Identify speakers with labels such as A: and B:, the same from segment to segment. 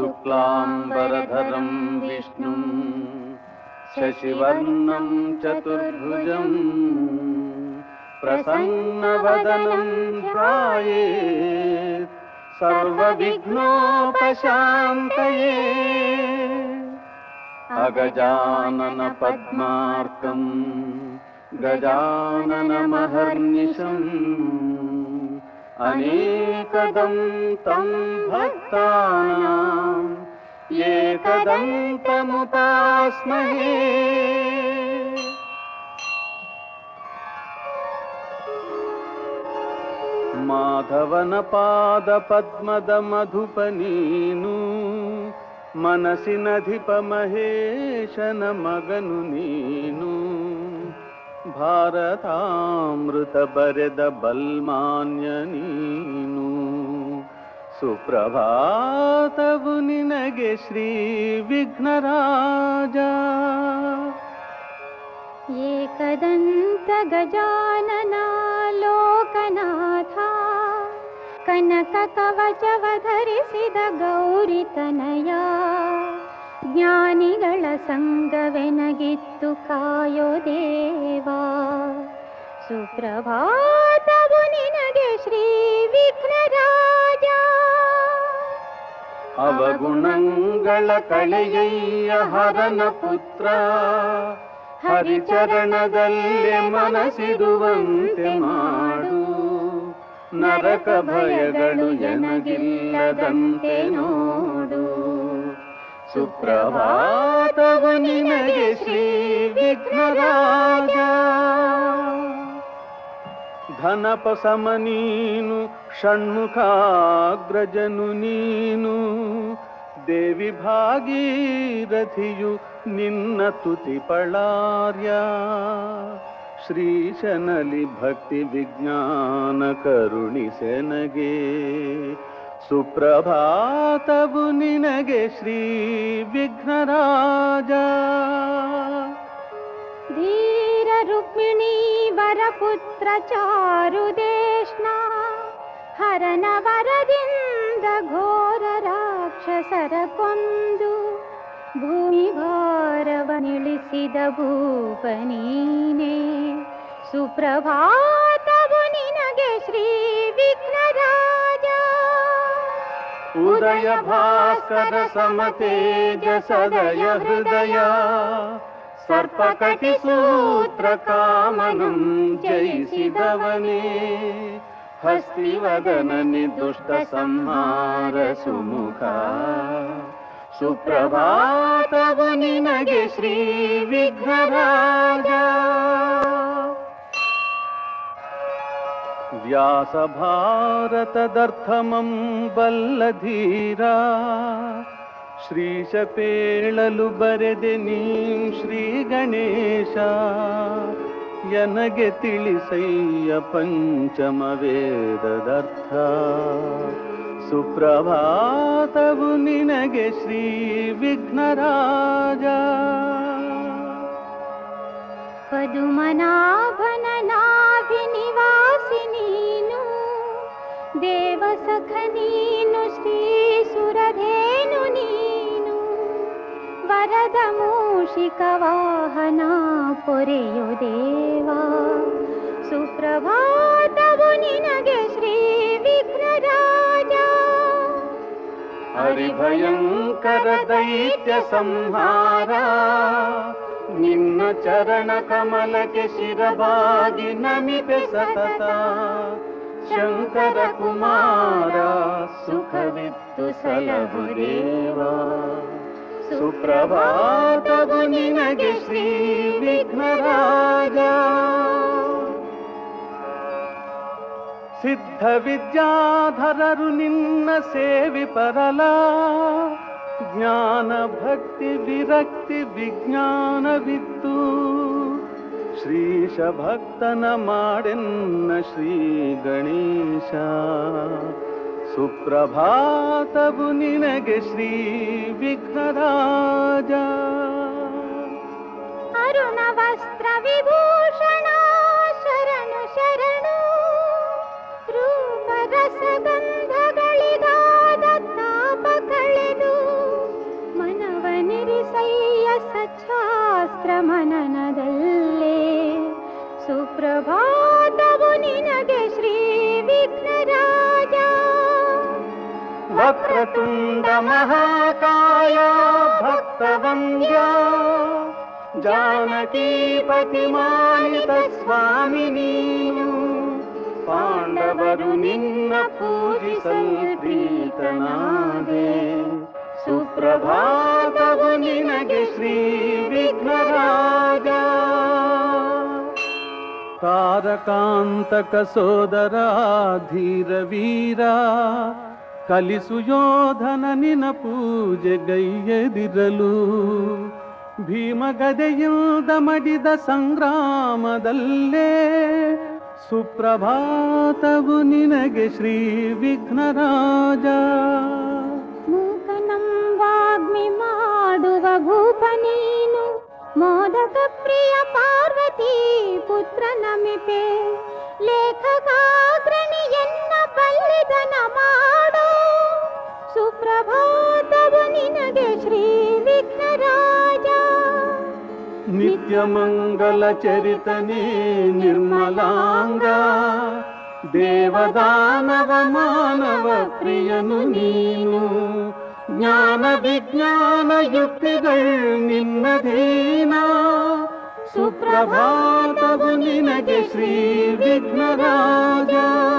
A: शुक्लाम्बरधरं विष्णुं शशिवर्णं चतुर्भुजं प्रसन्नवदनं ध्यायेत् सर्वविघ्नोपशान्तये। अगजानन पद्मार्कं गजाननमहर्निशम् अनेकदन्तं भक्तानां एकदन्तमुपास्महे। ಮಾಧವನ ಪಾದ ಪದ್ಮದ ಮಧುಪನೀನು ಮನಸ್ಸಿನಧಿಪ ಮಹೇಶನ ಮಗನು ನೀನು. ಭಾರತಾಮೃತ ಬರೆದ ಬಲ್ಮಾನ್ಯ ನೀನು. ಸುಪ್ರಭಾತವು ನಿನಗೆ ಶ್ರೀ ವಿಘ್ನರಾಜ.
B: ಏಕದಂತ ಗಜಾನನ ಲೋಕನಾಥ ಕನಕ ಕವಚವ ಧರಿಸಿದ ಗೌರಿತನಯ. ಜ್ಞಾನಿಗಳ ಸಂಗವೆನಗಿತ್ತು ಕಾಯೋ ದೇವಾ. ಸುಪ್ರಭಾತವು ನಿನಗೆ ಶ್ರೀ ವಿಘ್ನರಾಜ.
A: ಅವಗುಣಗಳ ಕಳೆಯಯ್ಯ ಹರನ ಪುತ್ರ. ಹರಿಚರಣದಲ್ಲೇ ಮನಸ್ಸಿಡುವಂತೆ ಮಾಡು. ನರಕ ಭಯಗಳು ಎನಗಿಲ್ಲದಂತೆ ನೋಡು. ಸುಪ್ರಭಾತವು ನಿನಗೆ ಶ್ರೀ ವಿಘ್ನರಾಜ. ಧನಪ ಸಮ ನೀನು ಷಣ್ಮುಖಾಗ್ರಜನು ನೀನು. ದೇವಿ ಭಾಗೀರಥಿಯು ನಿನ್ನ ತುತಿಪಳಾರ್ಯ. ಶ್ರೀಶನಲಿ ಭಕ್ತಿ ವಿಜ್ಞಾನ ಕರುಣಿಸೆನಗೆ. ಸುಪ್ರಭಾತವು ನಿನಗೆ ಶ್ರೀ ವಿಘ್ನರಾಜ.
B: ಧೀರ ರುಕ್ಮಿಣೀ ವರಪುತ್ರ ಚಾರುದೇಶ್ನ. ಹರನ ವರದಿಂದ ಘೋರ ರಾಕ್ಷಸರ ಕೊಂದು ಭೂಮಿ ಭಾರವನಿಳಿಸಿದ ಭೂಪ ನೀನೇ. ಸುಪ್ರಭಾತವು ನಿನಗೆ ಶ್ರೀ ವಿಘ್ನರಾಜ.
A: ಉದಯ ಭಾಸ್ಕರ ಸಮತೇಜ ಸದಯ ಹೃದಯ. ಸರ್ಪಕಟಿ ಸೂತ್ರ ಕಾಮನಂ ಜಯಿಸಿದವನೇ. ಹಸ್ತಿವದನ ನಿರ್ದುಷ್ಟ ಸಂಹಾರ ಸುಮುಖ. ಸುಪ್ರಭಾತವು ನಿನಗೆ ಶ್ರೀ ವಿಘ್ನರಾಜ. ವ್ಯಾಸ ಭಾರತದರ್ಥಮಂ ಬಲ್ಲಧೀರ. ಶ್ರೀಶ ಪೇಳಲು ಬರೆದೆ ನೀಂ ಶ್ರೀ ಗಣೇಶ. ಎನಗೆ ತಿಳಿಸಯ್ಯ ಪಂಚಮ ವೇದದರ್ಥ. ಸುಪ್ರಭಾತವು ನಿನಗೆ ಶ್ರೀ ವಿಘ್ನರಾಜ.
B: ಪದುಮನಾಭನ ನಾಭಿನಿವಾಸಿ ನೀನು. ದೇವಸಖ ನೀನು ಶ್ರೀ ಸುರಧೇನು ನೀನು. ವರದ ಮೂಷಿಕ ವಾಹನ ಪೊರೆಯು ದೇವಾ. ಸುಪ್ರಭಾತವು ನಿನಗೆ ಶ್ರೀ ವಿಘ್ನರಾಜ.
A: ಹರಿಭಯಂಕರ ದೈತ್ಯ ಸಂಹಾರ. ನಿನ್ನ ಚರಣ ಕಮಲಕ್ಕೆ ಶಿರಬಾಗಿ ನಮಿಪೆ ಸತತ. ಶಂಕರ ಕುಮಾರ ಸುಖವಿತ್ತು ಸಲಹು ದೇವಾ. ಸುಪ್ರಭಾತವು ನಿನಗೆ ಶ್ರೀ ವಿಘ್ನರಾಜ. ಸಿದ್ಧ ವಿದ್ಯಾಧರರು ನಿನ್ನ ಸೇವಿ ಪರಲ. ಜ್ಞಾನ ಭಕ್ತಿ ವಿರಕ್ತಿ ವಿಜ್ಞಾನವಿತ್ತು. ಶ್ರೀಶ ಭಕ್ತನ ಮಾಡೆನ್ನ ಶ್ರೀ ಗಣೇಶ. ಸುಪ್ರಭಾತವು ನಿನಗೆ ಶ್ರೀ ವಿಘ್ನರಾಜ.
B: ಅರುಣ ವಸ್ತ್ರ ವಿಭೂಷಣ ಶರಣು ಶರಣು. ರೂಪ ರಸಗಂಧಗಳಿಗಾದ ತಾಪ ಕಳೆದು
A: ವಕ್ರತುಂಡ ಮಹಾಕಾಯ ಭಕ್ತವಂದ್ಯ ಜಾನಕೀಪತಿ ಮಾನಿತ ಸ್ವಾಮಿ ನೀನು ಪಾಂಡವರು ನಿನ್ನ ಪೂಜಿಸಲು ಪ್ರೀತನಾದೆ ಸುಪ್ರಭಾತವು ನಿನಗೆ ಶ್ರೀ ವಿಘ್ನರಾಜ ತಾರಕಾಂತಕ ಸೋದರ ಧೀರ ವೀರ ಕಲಿಸು ಯೋಧನ ನಿನ ಪೂಜೆ ಗೈಯದಿರಲು ಭೀಮಗದೆಯಿಂದ ಮಡಿದ ಸಂಗ್ರಾಮದಲ್ಲೇ ಸುಪ್ರಭಾತವು ನಿನಗೆ ಶ್ರೀ ವಿಘ್ನರಾಜ
B: ಮೂಕನಂ ವಾಗ್ಮಿ ಮಾಡುವ ಭೂಪ ನೀನು ಮೋದಕ ಪ್ರಿಯ ಪಾರ್ವತಿ ಪುತ್ರ ನಮಿಪೆ ಲೇಖಕಾಗ್ರಣಿ ಎನ್ನ ಬಲ್ಲಿದನ ಮಾಡೋ ಸುಪ್ರಭಾತವು ನಿನಗೆ ಶ್ರೀ ವಿಘ್ನರಾಜ
A: ನಿತ್ಯ ಮಂಗಲ ಚರಿತನೇ ನಿರ್ಮಲಾಂಗ ದೇವದಾನವ ಮಾನವ ಪ್ರಿಯನು ನೀನು ಜ್ಞಾನ ವಿಜ್ಞಾನ ಯುಕ್ತಿಗಳು ನಿನ್ನಧೀನ ಸುಪ್ರಭಾತವು ನಿನಗೆ ಶ್ರೀ ವಿಘ್ನರಾಜ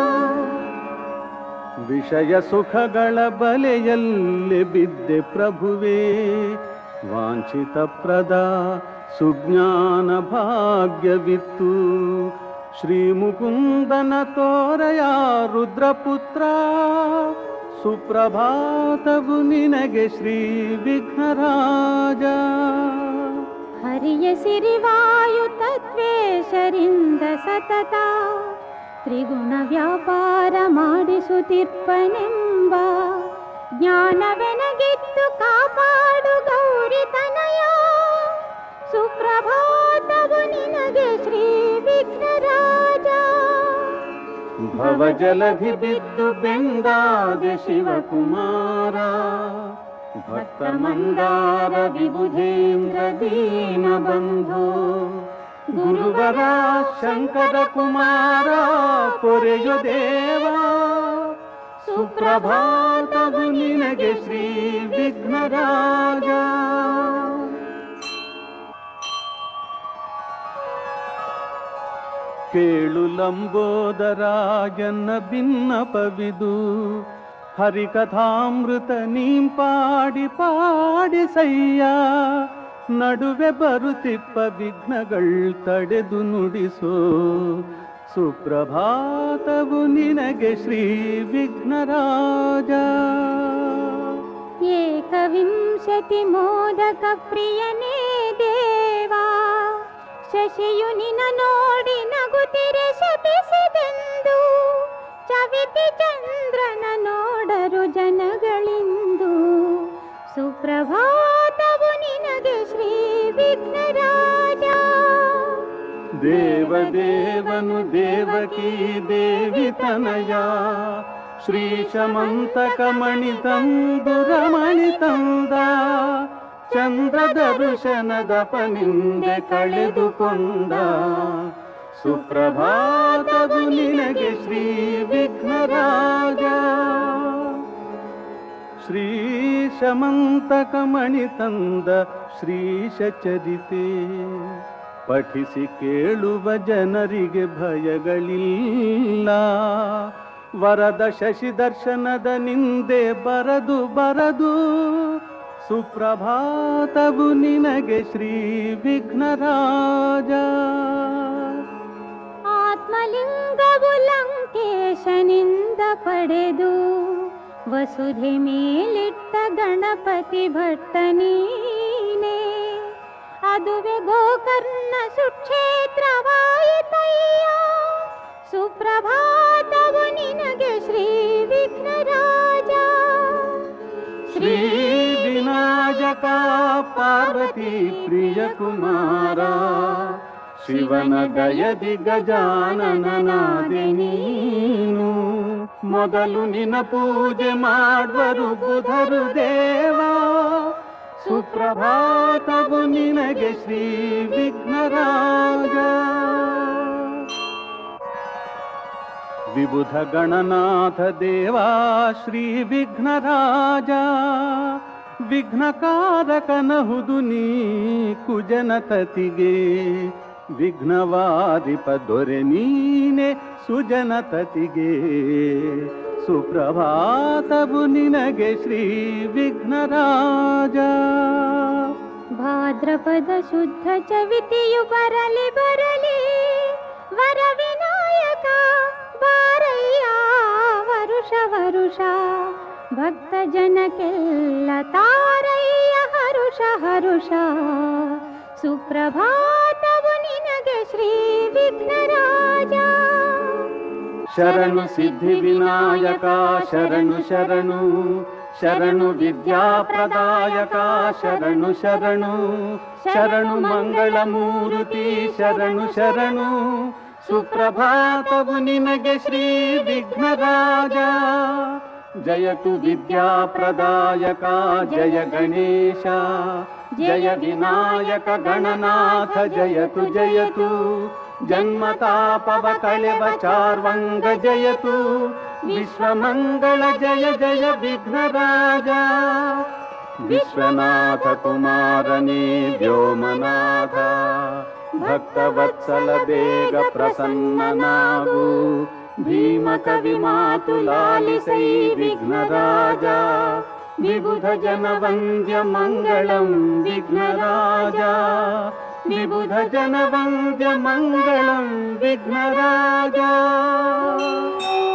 A: ವಿಷಯ ಸುಖಗಳ ಬಲೆಯಲ್ಲಿ ಬಿದ್ದೆ ಪ್ರಭುವೇ ವಾಂಛಿತ ಪ್ರದ ಸುಜ್ಞಾನ ಭಾಗ್ಯವಿತ್ತು ಶ್ರೀ ಮುಕುಂದನ ತೋರಯ ರುದ್ರಪುತ್ರ ಸುಪ್ರಭಾತವು ನಿನಗೆ ಶ್ರೀ ವಿಘ್ನರಾಜ
B: ಹರಿಯ ಸಿರಿವಾಯು ತತ್ವೇಶರಿಂದ ಸತತ ತ್ರಿಗುಣ ವ್ಯಾಪಾರ ಮಾಡಿಸುತ್ತಿರ್ಪನೆಂಬ ಜ್ಞಾನವೆನಗಿತ್ತು ಕಾಪಾಡು ಗೌರಿ ತನಯ ಸುಪ್ರಭಾತವು ನಿನಗೆ ಶ್ರೀ ವಿಘ್ನರಾಜ
A: ಭವಜಲಧಿ ಬಿದ್ದು ಬೆಂದಾದೆ ಶಿವಕುಮಾರ ಭಕ್ತ ಮಂದಾರ ವಿಬುಧೇಂದ್ರ ದೀನ ಬಂಧೋ ಗುರುವರ ಶಂಕರ ಕುಮಾರ ಪೊರೆಯು ದೇವ ಸುಪ್ರಭಾತವು ನಿನಗೆ ಶ್ರೀ ವಿಘ್ನರಾಜ ಕೇಳು ಲಂಬೋದರಾಯನ ಭಿನ್ನಪವಿದು ಹರಿಕಥಾಮೃತ ನೀಂ ಪಾಡಿ ಪಾಡಿಸಯ್ಯ ನಡುವೆ ಬರುತ್ತಿಪ್ಪ ವಿಘ್ನಗಳ್ ತಡೆದು ನುಡಿಸೋ ಸುಪ್ರಭಾತವು ನಿನಗೆ ಶ್ರೀ ವಿಘ್ನರಾಜ
B: ಏಕವಿಂಶತಿ ಮೋದಕ ಪ್ರಿಯನೇ ದೇವಾ ಶಶಿಯು ನಿನ ನೋಡಿ ನಗುತ್ತಿರೆ ಶಪಿಸಿದೆಂದು ಚವಿತಿ ಚಂದ್ರನ ನೋಡರು ಜನಗಳಿಂದು ಸುಪ್ರಭಾತವು ನಿನಗೆ ಶ್ರೀ ವಿಘ್ನರಾಜ
A: ದೇವದೇವನು ದೇವಕೀ ದೇವಿ ತನಯ ಶ್ರೀಶಮಂತಕ ಮಣಿ ತಂದು ರಮಣಿ ತಂದ ಚಂದ್ರ ದರ್ಶನದ ಪನಿಂದೆ ಕಳೆದುಕೊಂಡ ಸುಪ್ರಭಾತವು ನಿನಗೆ ಶ್ರೀ ವಿಘ್ನರಾಜ ಶ್ರೀಶಮಂತಕ ಮಣಿ ತಂದ ಶ್ರೀಶ ಚರಿತೆ ಪಠಿಸಿ ಕೇಳುವ ಜನರಿಗೆ ಭಯಗಳಿಲ್ಲ ವರದ ಶಶಿ ದರ್ಶನದ ನಿಂದೆ ಬರದು ಬರದು ಸುಪ್ರಭಾತವು ನಿನಗೆ ಶ್ರೀ ವಿಘ್ನರಾಜ
B: ಆತ್ಮಲಿಂಗವು ಲಂಕೇಶನಿಂದ ಪಡೆದು ವಸುಧೆ ಮೇಲಿಟ್ಟ ಗಣಪತಿ ಭಟ್ಟ ನೀನೇ ಅದುವೆ ಗೋಕರ್ಣ ಸುಕ್ಷೇತ್ರವಾಯಿತಯ್ಯ ಸುಪ್ರಭಾತವು ನಿನಗೆ ಶ್ರೀ ವಿಘ್ನರಾಜ
A: ಶ್ರೀ ವಿನಾಯಕ ಪಾರ್ವತಿ ಪ್ರಿಯ ಕುಮಾರ ಶಿವನ ದಯದಿ ಗಜಾನನನಾದೆ ನೀನು ಮೊದಲು ನಿನ್ನ ಪೂಜೆ ಮಾಡುವರು ಬುಧರು ದೇವ ಸುಪ್ರಭಾತವು ನಿನಗೆ ಶ್ರೀ ವಿಘ್ನರಾಜ ವಿಬುಧ ಗಣನಾಥ ದೇವಾ ಶ್ರೀ ವಿಘ್ನರಾಜ ವಿಘ್ನಕಾರಕನಹುದು ನೀ ಕುಜನತತಿಗೆ ವಿಘ್ನವಾದಿಪ ದೊರೆ ನೀನೆ ಸುಜನತತಿಗೆ ಸುಪ್ರಭಾತವು ನಿನಗೆ ಶ್ರೀ ವಿಘ್ನರಾಜ.
B: ಭಾದ್ರಪದ ಶುದ್ಧ ಚವಿತಿಯು ಬರಲಿ ಬರಲಿ ವರ ವಿನಾಯಕ ಬಾರಯ್ಯ ವರುಷ ವರುಷ ಭಕ್ತ ಜನಕ್ಕೆಲ್ಲ ತಾರಯ್ಯ ಹರುಷ ಹರುಷ ಸುಪ್ರಭಾತವು ನಿನಗೆ ಶ್ರೀ ವಿಘ್ನರಾಜ.
A: ಶರಣು ಸಿದ್ಧಿ ವಿನಾಯಕ ಶರಣು ಶರಣು ಶರಣು ವಿದ್ಯಾ ಪ್ರದಾಯಕ ಶರಣು ಶರಣು ಶರಣು ಮಂಗಳ ಮೂರುತಿ ಶರಣು ಶರಣು ಸುಪ್ರಭಾತವು ನಿನಗೆ ಶ್ರೀ ವಿಘ್ನರಾಜ. ಜಯತು ವಿದ್ಯಾ ಪ್ರದಾಯಕ ಜಯ ಗಣೇಶ ಜಯ ವಿನಾಯಕ ಗಣನಾಥ ಜಯತು ಜಯತು ಜನ್ಮತಾಪವ ಕಳೆವ ಚಾರ್ವಂಗ ಜಯತು ವಿಶ್ವಮಂಗಳ ಜಯ ಜಯ ವಿಘ್ನರಾಜ. ವಿಶ್ವನಾಥ ಕುಮಾರನೇ ವ್ಯೋಮನಾಥ ಭಕ್ತವತ್ಸಲ ಬೇಗ ಪ್ರಸನ್ನನಾಗು ಭೀಮ ಕವಿ ಮಾತು ಲಾಲಿಸೈ ವಿಘ್ನರಾಜ. ವಿಬುಧ ಜನ ವಂದ್ಯ ಮಂಗಳಂ ವಿಘ್ನರಾಜ ವಿಬುಧ ಜನ ವಂದ್ಯ ಮಂಗಳಂ ವಿಘ್ನರಾಜ.